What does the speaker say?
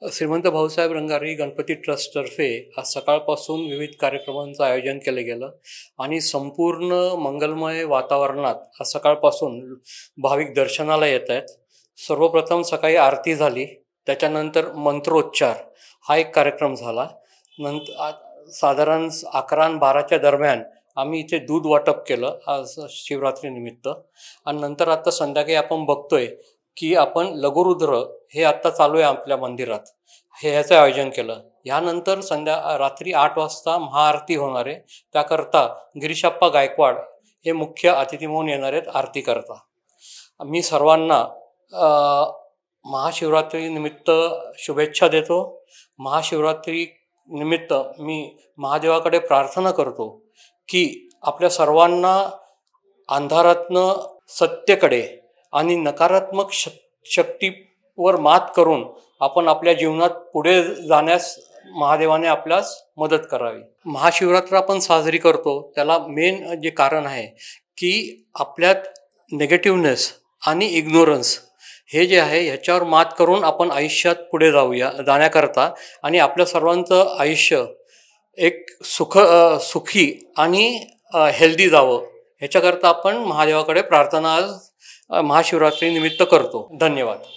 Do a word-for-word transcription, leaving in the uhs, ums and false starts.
श्रीमंत भाऊसाहेब रंगारी गणपती ट्रस्टतर्फे आज सकाळपासून विविध कार्यक्रमांचं आयोजन केलं गेलं आणि संपूर्ण मंगलमय वातावरणात आज सकाळपासून भाविक दर्शनाला येत आहेत। सर्वप्रथम सकाळी आरती झाली, त्याच्यानंतर मंत्रोच्चार हा एक कार्यक्रम झाला। नंतर साधारण अकरा आणि बाराच्या दरम्यान आम्ही इथे दूध वाटप केलं आज शिवरात्रीनिमित्त। आणि नंतर आता संध्याकाळी आपण बघतोय की आपण लघुरुद्र हे आत्ता चालू आहे आपल्या मंदिरात, हे ह्याचं आयोजन केलं। यानंतर संध्या रात्री आठ वाजता महाआरती होणार आहे, त्याकरता गिरीशप्पा गायकवाड हे मुख्य अतिथी म्हणून येणार आहेत आरती करता। मी सर्वांना महाशिवरात्रीनिमित्त शुभेच्छा देतो। महाशिवरात्री निमित्त मी महादेवाकडे प्रार्थना करतो की आपल्या सर्वांना अंधारातनं सत्तेकडे आणि नकारात्मक शक शक्तीवर मात करून आपण आपल्या जीवनात पुढे जाण्यास महादेवाने आपल्यास मदत करावी। महाशिवरात्र आपण साजरी करतो, त्याला मेन जे कारण आहे की आपल्यात नेगेटिव्हनेस आणि इग्नोरन्स हे जे आहे ह्याच्यावर मात करून आपण आयुष्यात पुढे जाऊया जाण्याकरता आणि आपल्या सर्वांचं आयुष्य एक सुख सुखी आणि हेल्दी जावं ह्याच्याकरता आपण महादेवाकडे प्रार्थना आज महाशिवरात्री निमित्त करतो। धन्यवाद।